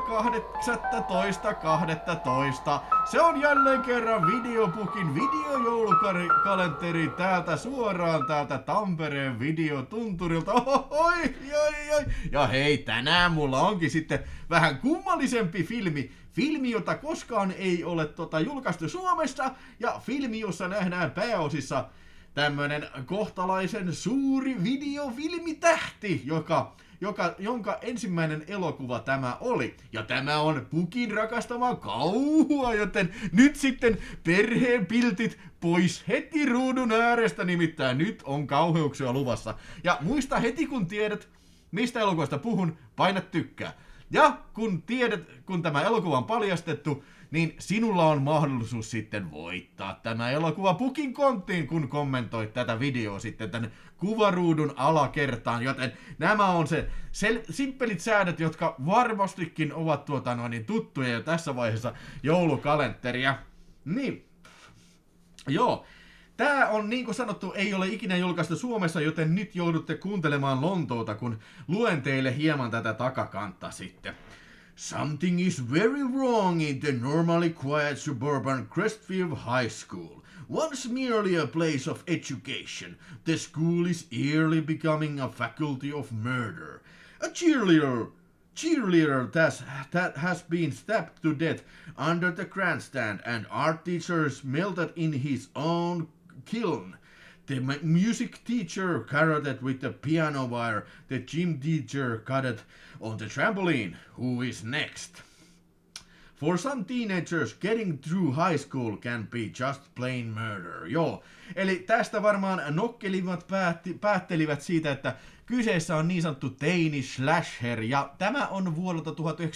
18.12. Se on jälleen kerran Videopukin videojoulukalenteri täältä suoraan täältä Tampereen videotunturilta. Oi. Ja hei, tänään mulla onkin sitten vähän kummallisempi filmi. Filmi, jota koskaan ei ole julkaistu Suomessa, ja filmi, jossa nähdään pääosissa tämmönen kohtalaisen suuri videofilmitähti, jonka ensimmäinen elokuva tämä oli. Ja tämä on Pukin rakastama kauhua, joten nyt sitten perheen piltit pois heti ruudun äärestä, nimittäin nyt on kauheuksia luvassa. Ja muista heti kun tiedät, mistä elokuvasta puhun, paina tykkää. Ja kun tämä elokuva on paljastettu, niin sinulla on mahdollisuus sitten voittaa tämä elokuva Pukin konttiin, kun kommentoit tätä videoa sitten tänne kuvaruudun alakertaan, joten nämä on se simppelit säädöt, jotka varmastikin ovat tuttuja jo tässä vaiheessa joulukalenteria. Niin, joo. Tää on, niin kuin sanottu, ei ole ikinä julkaistu Suomessa, joten nyt joudutte kuuntelemaan Lontoota, kun luen teille hieman tätä takakantta sitten. Something is very wrong in the normally quiet suburban Crestfield High School. Once merely a place of education, the school is eerily becoming a faculty of murder. A cheerleader that has been stabbed to death under the grandstand, and art teachers melted in his own kiln. The music teacher carroted with the piano wire. The gym teacher cutted on the trampoline. Who is next? For some teenagers, getting through high school can be just plain murder. Joo, eli tästä varmaan nokkelimmat päättelivät siitä, että kyseessä on niin sanottu teini slasher, ja tämä on vuodelta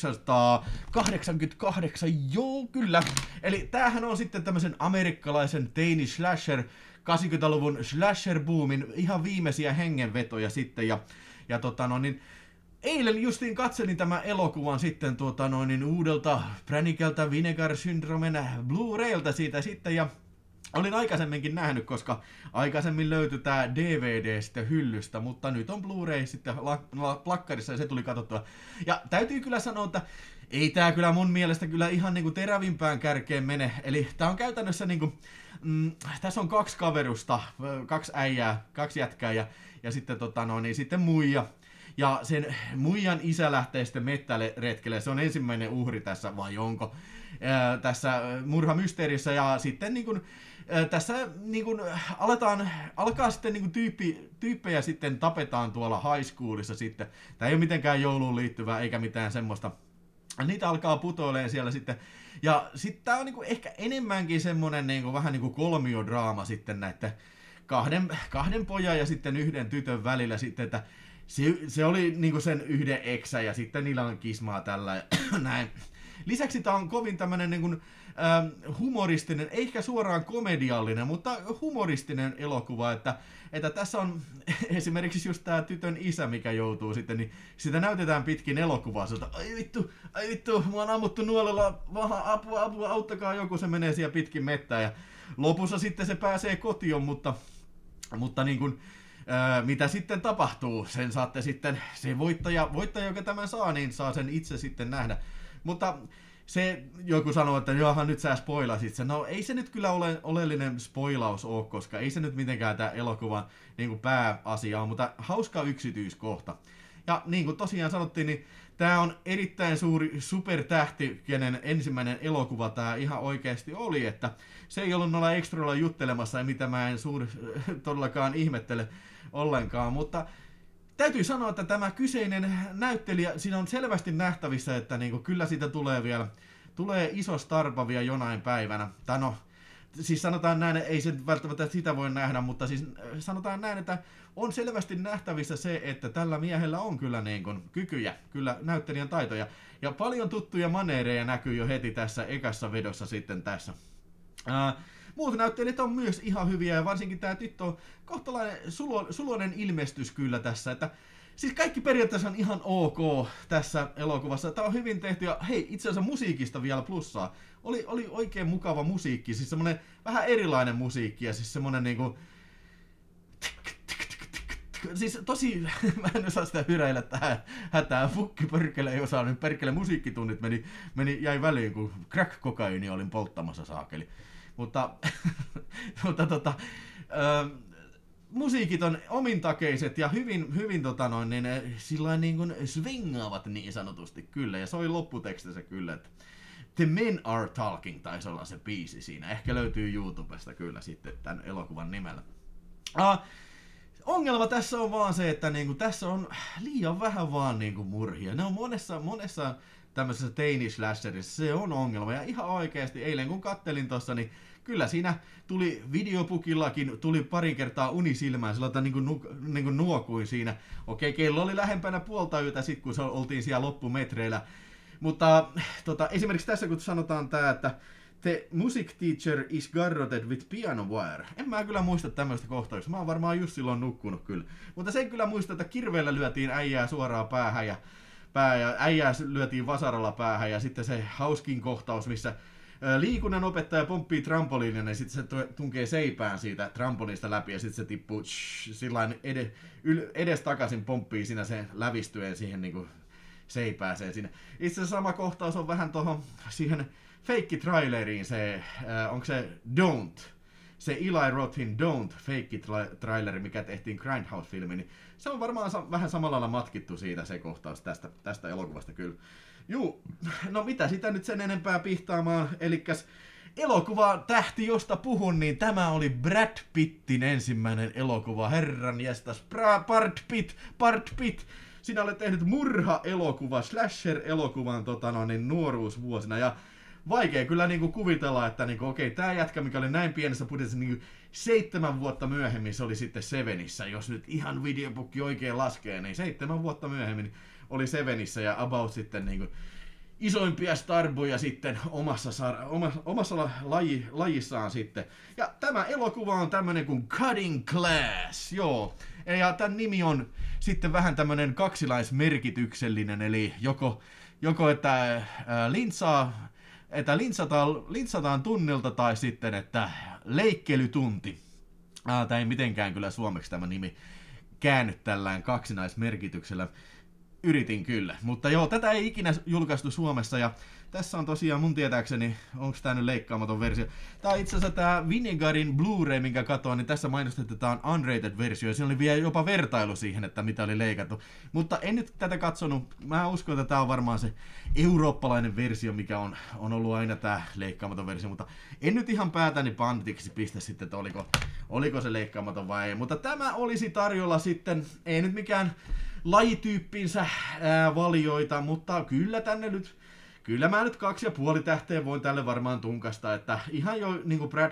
1988, joo kyllä. Eli tämähän on sitten tämmöisen amerikkalaisen teini slasher, 80-luvun slasher-boomin ihan viimeisiä hengenvetoja sitten, ja eilen justiin katselin tämän elokuvan sitten uudelta Pränikältä Vinegar Syndromen Blu-raylta siitä sitten, ja olin aikaisemminkin nähnyt, koska aikaisemmin löytyi tää DVD sitten hyllystä, mutta nyt on Blu-ray sitten plakkarissa ja se tuli katsottua. Ja täytyy kyllä sanoa, että ei tää kyllä mun mielestä kyllä ihan niinku terävimpään kärkeen mene. Eli tää on käytännössä niinku, tässä on kaksi kaverusta, kaksi äijää, kaksi jätkää ja sitten sitten muija. Ja sen muijan isä lähtee sitten mettäretkelle, se on ensimmäinen uhri tässä, vai onko, tässä murhamysteerissä, ja sitten tässä alkaa sitten tyyppejä sitten tapetaan tuolla high schoolissa sitten. Tää ei ole mitenkään jouluun liittyvää eikä mitään semmoista. Niitä alkaa putoilemaan siellä sitten. Ja sitten tää on ehkä enemmänkin semmonen vähän kolmiodraama sitten näitten kahden pojan ja sitten yhden tytön välillä sitten, että se oli sen yhden eksä ja sitten niillä on kismaa tällä ja näin. Lisäksi tää on kovin tämmönen humoristinen, eikä suoraan komediallinen, mutta humoristinen elokuva, että tässä on esimerkiksi just tää tytön isä, mikä joutuu sitten, niin sitä näytetään pitkin elokuvaa, että ai vittu, mua on ammuttu nuolella, apua, auttakaa joku, se menee siellä pitkin mettään, ja lopussa sitten se pääsee kotiin, mutta mitä sitten tapahtuu, sen saatte sitten, se voittaja, joka tämän saa, niin saa sen itse sitten nähdä. Mutta se joku sanoo, että jaha, nyt sä spoilasit sen. No ei se nyt kyllä oleellinen spoilaus ole, koska ei se nyt mitenkään tää elokuvan pääasia on, mutta hauska yksityiskohta. Ja niin kuin tosiaan sanottiin, niin tää on erittäin suuri supertähti, kenen ensimmäinen elokuva tää ihan oikeasti oli, että se ei ollut noilla extroilla juttelemassa, ja mitä mä en todellakaan ihmettele ollenkaan, mutta täytyy sanoa, että tämä kyseinen näyttelijä, siinä on selvästi nähtävissä, että kyllä siitä tulee iso starpa vielä jonain päivänä. Tai no, siis sanotaan näin, ei se välttämättä sitä voi nähdä, mutta siis sanotaan näin, että on selvästi nähtävissä se, että tällä miehellä on kyllä kykyjä, kyllä näyttelijän taitoja. Ja paljon tuttuja maneereja näkyy jo heti tässä ekassa vedossa sitten tässä. Muut näyttelijät on myös ihan hyviä, ja varsinkin tää tyttö on kohtalainen suloinen ilmestys kyllä tässä, että siis kaikki periaatteessa on ihan ok tässä elokuvassa. Tää on hyvin tehty, ja hei, itse asiassa musiikista vielä plussaa. Oli oikein mukava musiikki, siis semmonen vähän erilainen musiikki, ja siis semmonen siis tosi, mä en osaa sitä hyräillä tähän hätään. Fukki perkele ei osaa, nyt perkele musiikkitunnit jäi väliin, kun crack-kokaiini olin polttamassa saakeli. Mutta musiikit on omintakeiset ja hyvin sillain niin kuin swingaavat niin sanotusti kyllä. Ja soi lopputekstissä kyllä, että The Men Are Talking taisi olla se biisi siinä. Ehkä löytyy YouTubesta kyllä sitten tämän elokuvan nimellä. Ongelma tässä on vaan se, että niinku tässä on liian vähän vaan niinku murhia. Ne on monessa tämmöisessä teini-slasherissa, se on ongelma. Ja ihan oikeasti eilen kun kattelin tossa, niin kyllä siinä tuli videopukillakin, tuli parin kertaa unisilmään, sillä niinku nuokuin siinä. Okei, kello oli lähempänä puolta yötä sit, kun oltiin siellä loppumetreillä. Mutta esimerkiksi tässä kun sanotaan tää, että The music teacher is garroted with piano wire. En mä kyllä muista tämmöistä kohtauksesta. Mä oon varmaan just silloin nukkunut kyllä. Mutta sen kyllä muistan, että kirveellä lyötiin äijää suoraan päähän ja äijää lyötiin vasaralla päähän. Ja sitten se hauskin kohtaus, missä liikunnan opettaja pomppii trampoliinin ja sitten se tunkee seipään siitä trampoliista läpi ja sitten se tippuu sillain edes takaisin pomppii siinä sen lävistyen siihen niinku seipääseen siinä. Itse asiassa sama kohtaus on vähän tohon siihen feikki-traileriin se, onko se Don't, se Eli Rothin Don't feikki-traileri, mikä tehtiin Grindhouse-filmiin, niin se on varmaan vähän samalla lailla matkittu siitä se kohtaus tästä elokuvasta kyllä. Juu, no mitä sitä nyt sen enempää pihtaamaan, elikkäs elokuva tähti, josta puhun, niin tämä oli Brad Pittin ensimmäinen elokuva, herran jästäs, Bart Pitt. Sinä olet tehnyt murha-elokuva, slasher-elokuvan nuoruusvuosina ja vaikea kyllä niinku kuvitella, että niinku, okei, tää jätkä, mikä oli näin pienessä budjetissa, niinku 7 vuotta myöhemmin se oli sitten Sevenissä, jos nyt ihan videopukki oikein laskee, niin 7 vuotta myöhemmin oli Sevenissä ja about sitten niinku isoimpia starboja sitten omassa lajissaan sitten. Ja tämä elokuva on tämmönen kuin Cutting Class, joo. Ja tämän nimi on sitten vähän tämmönen kaksilaismerkityksellinen, eli joko että lintsataan tunnilta tai sitten, että leikkelytunti. Tämä ei mitenkään kyllä suomeksi tämä nimi käänny tällään kaksinaismerkityksellä. Yritin kyllä, mutta joo, tätä ei ikinä julkaistu Suomessa ja tässä on tosiaan mun tietääkseni, onko tää nyt leikkaamaton versio. Tää on itse asiassa tää Vinegarin Blu-ray, minkä katoin, niin tässä mainostettu, että tää on unrated versio ja siinä oli vielä jopa vertailu siihen, että mitä oli leikattu. Mutta en nyt tätä katsonut, mä uskon, että tää on varmaan se eurooppalainen versio, mikä on ollut aina tää leikkaamaton versio, mutta en nyt ihan päätäni pantiksi pistä sitten, että oliko se leikkaamaton vai ei. Mutta tämä olisi tarjolla sitten, ei nyt mikään lajityyppinsä valioita, mutta kyllä mä nyt 2,5 tähteä voin tälle varmaan tunkasta, että ihan jo niinku Brad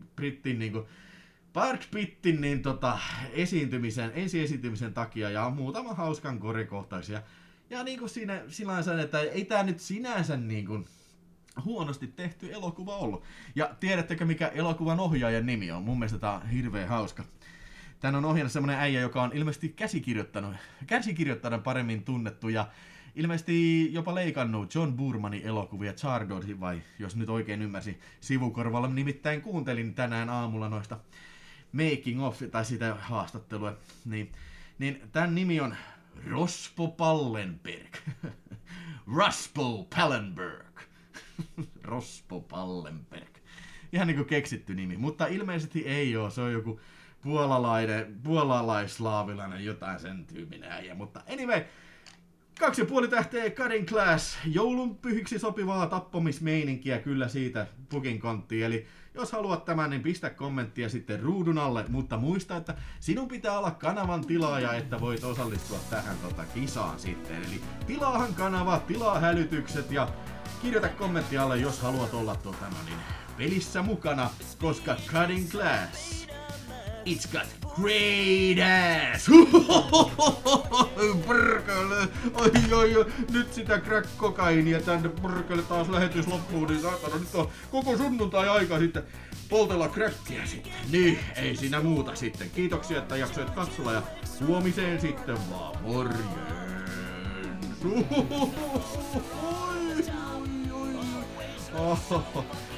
Pittin niin ensi-esiintymisen takia ja muutama hauskan korekohtaisia. Ja niinku siinä sillä että ei tää nyt sinänsä niinku huonosti tehty elokuva ollut. Ja tiedättekö mikä elokuvan ohjaajan nimi on? Mun mielestä tää on hirveän hauska. Tän on ohjannut semmonen äijä, joka on ilmeisesti käsikirjoittanut paremmin tunnettu ja ilmeisesti jopa leikannut John Boormanin elokuvia Chardot, vai jos nyt oikein ymmärsin sivukorvalla, nimittäin kuuntelin tänään aamulla noista making of tai sitä haastattelua, niin tän nimi on Rospo Pallenberg. Rospo Pallenberg. Rospo Pallenberg. Ihan niinku keksitty nimi, mutta ilmeisesti ei oo, se on joku puolalaislaavilainen jotain sen tyyminen äijä, mutta anyway, 2,5 tähteä Cutting Class, joulunpyhiksi sopivaa tappomismeininkiä kyllä siitä pukin konttiin, eli jos haluat tämän, niin pistä kommenttia sitten ruudun alle, mutta muista, että sinun pitää olla kanavan tilaaja, että voit osallistua tähän kisaan sitten, eli tilaahan kanava, tilaa hälytykset ja kirjoita kommentti alle, jos haluat olla pelissä mukana, koska Cutting Class, it's got great ass! Perkele! Oi, nyt sitä crack-kokainia tänne perkele taas lähetys loppuun, niin saatana nyt on koko sunnuntai aika sitten poltella crackia sitten. Niin, ei siinä muuta sitten. Kiitoksia, että jaksoit katsoa ja huomiseen sitten vaan morjens!